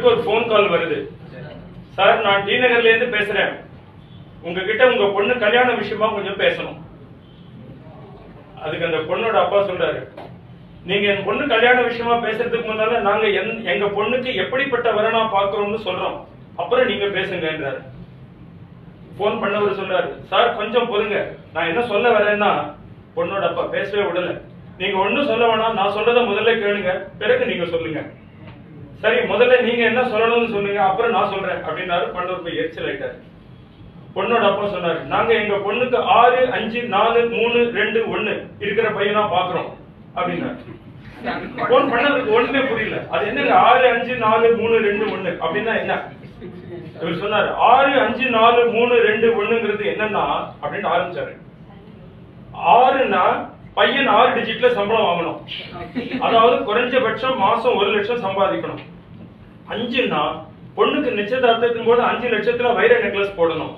ஒரு phone call வருது. Sir, நான் டி நகர்ல இருந்து பேசுறேன். உங்ககிட்ட உங்க பொண்ணு கல்யாண விஷயமா கொஞ்சம் பேசணும். அதுக்கு அந்த பொண்ணோட அப்பா சொல்றாரு, நீங்க என் பொண்ணு கல்யாண விஷயமா பேசுறதுக்கு முன்னால நாங்க எங்க பொண்ணுக்கு எப்படிப்பட்ட வரனா பாக்குறோம்னு சொல்றோம், அப்புறம் நீங்க பேசுங்கன்றாரு. போன் பண்ணவர் சொல்றாரு, சார் கொஞ்சம் பொறுங்க, நான் என்ன சொல்ல வரேன்னா. பொண்ணோட அப்பா பேசவே விடல. நீங்க ஒண்ணும் சொல்ல வேணாம், நான் சொல்றத முதல்ல கேளுங்க, பிறகு நீங்க சொல்லுங்க. சரி, முதல்ல நீங்க என்ன சொல்லணும்னு சொல்லுங்க, அப்புறம் நான் சொல்றேன் அப்படின்னாரு. பண்ணவர் போய் எரிச்சல் ஆயிட்டாரு. பொண்ணோட அப்பா சொன்னாரு, நாங்க எங்க பொண்ணுக்கு 6, 5, 4, 3, 2, 1 இருக்கிற பையனா பாக்குறோம் அப்படின்னாரு. போன் பண்ணதுக்கு ஒண்ணுமே புரியல. அது என்னங்க 6, 5, 4, 3, 2, 1 அப்படின்னா என்ன? இவர் சொன்னாரு, 6, 5, 4, 3, 2, 1ங்கிறது என்னன்னா அப்படின்னு ஆரம்பிச்சாரு. 6னா பையன் 6 டிஜிட்ல சம்பளம் வாங்கணும், அதாவது குறைஞ்சபட்சம் மாசம் 1 லட்சம் சம்பாதிக்கணும். 5னா பொண்ணுக்கு நிச்சயதார்த்தத்தின் போது 5 லட்சத்துல வைர நெக்லஸ் போடணும்.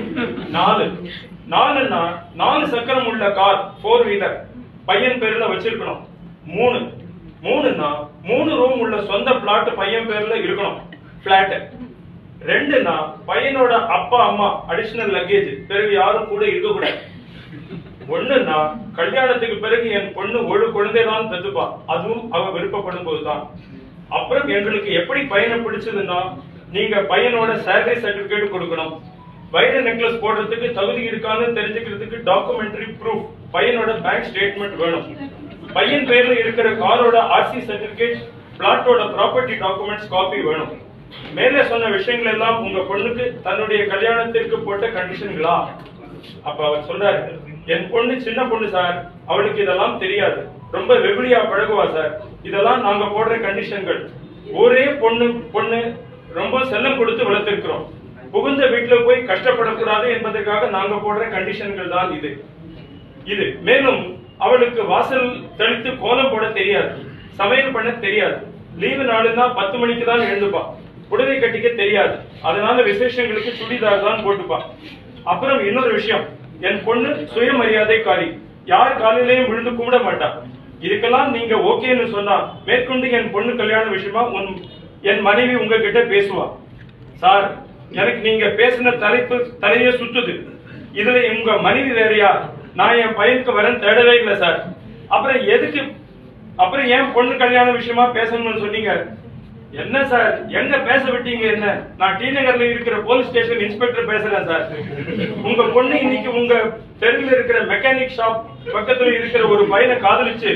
4னா 4 சக்கரம் உள்ள கார் 4 வீலர் பையன் பேர்ல வச்சிருக்கணும். 3னா 3 ரூம் உள்ள சொந்த பிளாட் பையன் பேர்ல இருக்கணும், பிளாட். 2னா பையனோட அப்பா அம்மா அடிஷனல் லக்கேஜ், பிறகு யாரும் கூட இருக்க கூடாது. 1னா கல்யாணத்துக்கு பிறகு என் பொண்ணு ஒரு குழந்தைதான் பெற்றுப்பா, அதுவும் அவ விருப்பப்படும் போதுதான். அப்புறம் எங்களுக்கு எப்படி பையனை பிடிச்சதுன்னா, நீங்க பையனோட சேலரி சர்டிபிகேட் கொடுக்கணும். வைர நெக்லஸ் போடுறதுக்கு தகுதி இருக்கான்னு தெரிஞ்சுக்கிறதுக்கு டாக்குமெண்ட்ரி ப்ரூஃப், பையனோட பேங்க் ஸ்டேட்மெண்ட் வேணும். பையன் பேர்ல இருக்கிற காரோட ஆர்சி சர்டிபிகேட், பிளாட்டோட ப்ராப்பர்ட்டி டாக்குமெண்ட்ஸ் காப்பி வேணும். மேலே சொன்ன விஷயங்கள் எல்லாம் உங்க பொண்ணுக்கு தன்னுடைய கல்யாணத்திற்கு போட்ட கண்டிஷன்களா? அப்ப அவர் சொல்றாரு, என் பொண்ணு சின்ன பொண்ணு சார், அவளுக்கு இதெல்லாம் தெரியாது, ரொம்ப வெகுளியா பழகுவா சார், இதெல்லாம் நாங்க போடுற கண்டிஷன்கள். ஒரே பொண்ணு ரொம்ப செல்லம் கொடுத்து வளர்த்திருக்கிறோம், புகுந்த வீட்டுல போய் கஷ்டப்படக்கூடாது என்பதற்காக நாங்க போடுற கண்டிஷன்கள் தான் இது. மேலும் அவளுக்கு வாசல் தெளித்து கோலம் போட தெரியாது, சமையல் பண்ண தெரியாது, லீவு நாளுன்னா 10 மணிக்கு தான் எழுந்துப்பா, புடவை கட்டிக்க தெரியாது, அதனால விசேஷங்களுக்கு சுடிதார் தான் போட்டுப்பா. அப்புறம் இன்னொரு விஷயம், என் பொண்ணு சுயமரியாதைக்காரி, யார் காலையிலையும் விழுந்து கும்பிட மாட்டா. இதுக்கெல்லாம் நீங்க ஓகேன்னு சொன்னா மேற்கொண்டு என் பொண்ணு கல்யாண விஷயமா என் மனைவி உங்ககிட்ட பேசுவா. சார், எனக்கு நீங்க பேசின தலையே சுத்துது. இதுல உங்க மனைவி வேறையா? நான் என் பையனுக்கு வரேன் தேடவே இல்லை சார். அப்புறம் ஏன் பொண்ணு கல்யாண விஷயமா பேசணும்னு சொன்னீங்க? என்ன சார், எங்க பேச விட்டீங்க? என்ன, நான் டி நகர்ல இருக்கிற போலீஸ் ஸ்டேஷன் இன்ஸ்பெக்டர் பேசுறேன் சார். உங்க பொண்ணு இன்னைக்கு உங்க தெருவில் இருக்கிற மெக்கானிக் ஷாப் பக்கத்துல இருக்கிற ஒரு பையனை காதலிச்சு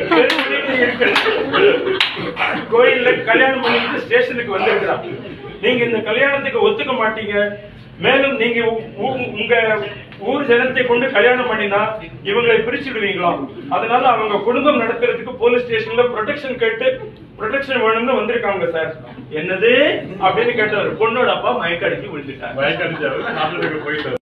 கோயில்ல கல்யாணம் பண்ணிட்டு ஸ்டேஷனுக்கு வந்திருக்கிறான். நீங்க இந்த கல்யாணத்துக்கு ஒத்துக்க மாட்டீங்க. மேலும் நீங்க உங்க ஊர் ஜனத்தை கொண்டு கல்யாணம் பண்ணினா இவங்களை பிரிச்சுடுவீங்களா? அதனால அவங்க குடும்பம் நடத்துறதுக்கு போலீஸ் ஸ்டேஷன்ல ப்ரொடெக்ஷன் வேணும்னு வந்திருக்காங்க சார். என்னது அப்படின்னு கேட்டவர் பொண்ணோட அப்பா மயக்கடிக்கு விழுந்துட்டார்.